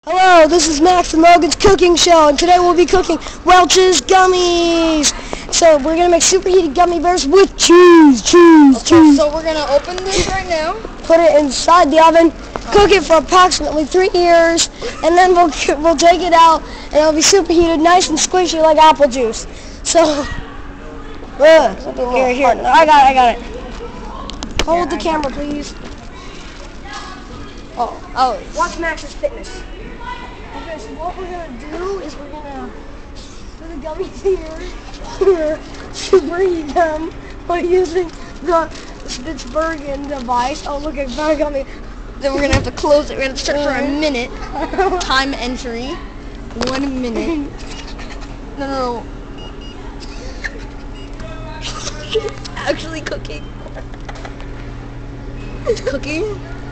Hello, this is Max and Logan's cooking show, and today we'll be cooking Welch's gummies. So we're gonna make superheated gummy bears with cheese. So we're gonna open this right now. Put it inside the oven, cook it for approximately 3 years, and then we'll take it out, and it'll be superheated, nice and squishy like apple juice. So, here, I got it. Hold the camera, please. Oh, watch Max's fitness. Okay, so what we're going to do is we're going to put the gummies here, superheat them by using the Spitsbergen device. Oh, look, I found a gummy. Then we're gonna have to close it. We're gonna start for a minute. Time entry. 1 minute. No. It's actually cooking. It's cooking.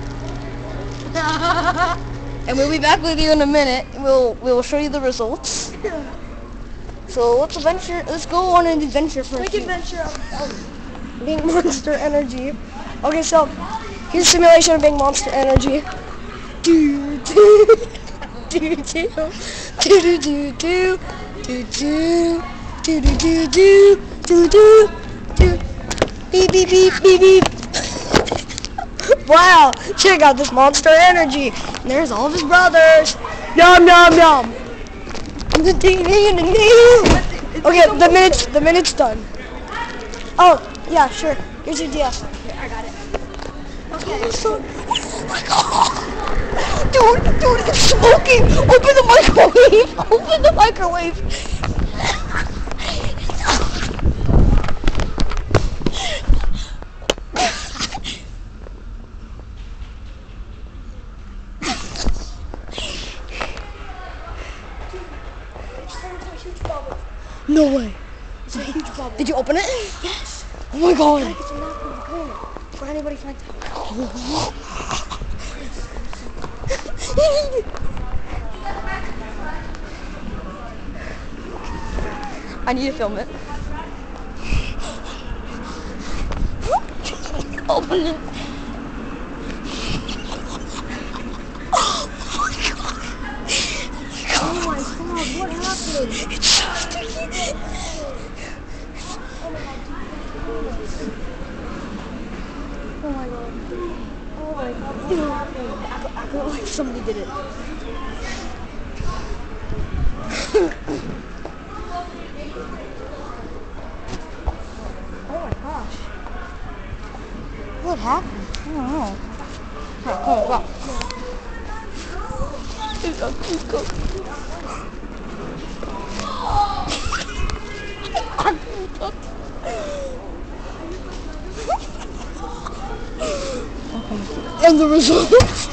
And we'll be back with you in a minute. We'll show you the results. So let's go on an adventure for Quick adventure of being Monster Energy. Okay, so here's a simulation of being Monster Energy. Beep. Wow, check out this Monster Energy. And there's all of his brothers. Nom. Okay, the minute's done. Oh, yeah, sure. Here's your DS. Here, I got it. Okay. Oh my god. Dude, it's smoking. Open the microwave. No way. It's a huge bubble. Did you open it? Yes. Oh my god. It's a knock on the corner. For anybody finds out. I need to film it. Open it. Oh my god, what happened? It's so sticky. Oh my god. What happened? I feel like somebody did it. Oh my gosh. What happened? I don't know. Come on. Go. And the results.